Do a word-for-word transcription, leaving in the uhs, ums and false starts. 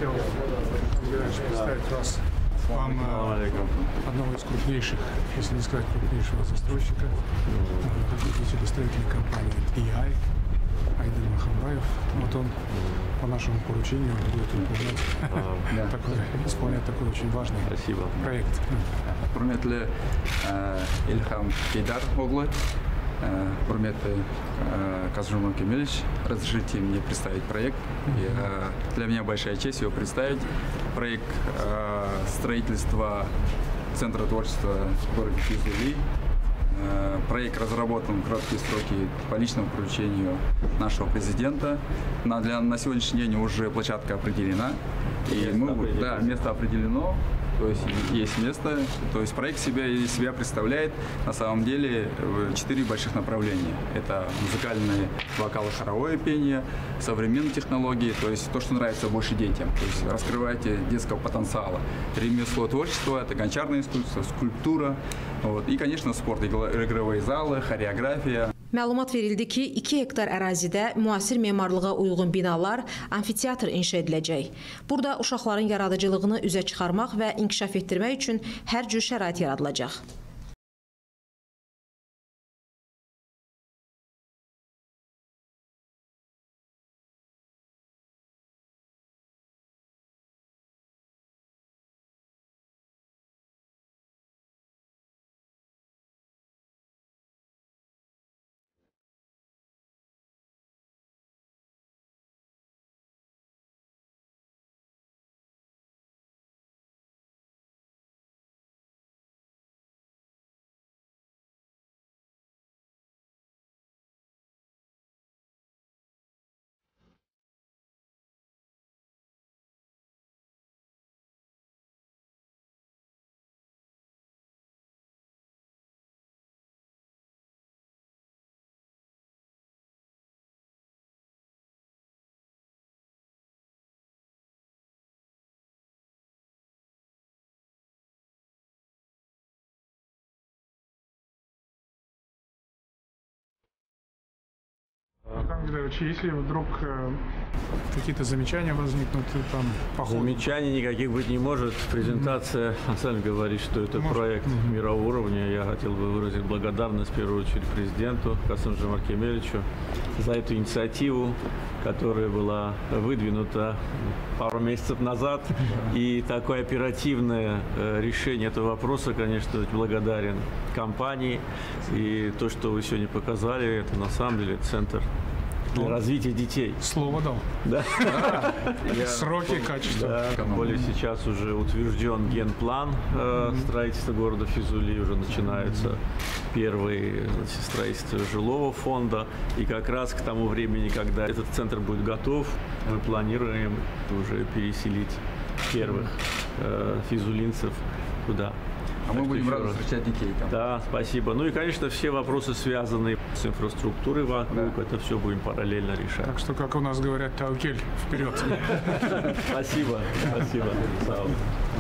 хотел представить вас вам одного из крупнейших, если не сказать крупнейшего застройщика, руководителя строительной компании и ай, Айдын Махамбаев. Вот он по нашему поручению будет выполнять такой, исполнять такой очень важный Спасибо. проект. Құрметті Ильхам Кейдар оглы, құрметті Казжуман Кемельевич, разрешите мне представить проект. И, для меня большая честь его представить. Проект строительства Центра творчества в городе Физули. Проект разработан в короткие сроки по личному поручению нашего президента. На, для, на сегодняшний день уже площадка определена. И мы, да, место определено. То есть есть место, то есть проект себя, из себя представляет на самом деле четыре больших направления. Это музыкальное вокало-хоровое пение, современные технологии, то есть то, что нравится больше детям, то есть раскрывайте детского потенциала. Ремесло, творчество, это гончарное искусство, скульптура, вот, и, конечно, спорт, игровые залы, хореография. Məlumat verildi ki, iki hektar ərazidə müasir memarlığa uyğun binalar, amfiteatr inşa ediləcək. Burada uşaqların yaradıcılığını üzə çıxarmaq və inkişaf etdirmək üçün hər cür şərait yaradılacaq. Если вдруг э, какие-то замечания возникнут, там по ходу. Замечаний никаких быть не может. Презентация, Ансаль говорит, что это может. Проект mm-hmm. мирового уровня. Я хотел бы выразить благодарность в первую очередь президенту Касым-Жомарт Кемелевичу за эту инициативу, которая была выдвинута пару месяцев назад. Mm-hmm. И такое оперативное э, решение этого вопроса, конечно, благодарен компании. И то, что вы сегодня показали, это на самом деле центр для развития детей. Слово дал. Да. Я, Сроки, качество. Да, тем более сейчас уже утвержден генплан э, mm-hmm. строительства города Физули, уже начинаются mm-hmm. первые значит, строительства жилого фонда. И как раз к тому времени, когда этот центр будет готов, мы планируем уже переселить первых э, физулинцев туда. А мы будем рады встречать детей там. Да, спасибо. Ну и, конечно, все вопросы, связанные с инфраструктурой вокруг, да. это все будем параллельно решать. Так что, как у нас говорят, таукель, вперед. Спасибо. Спасибо.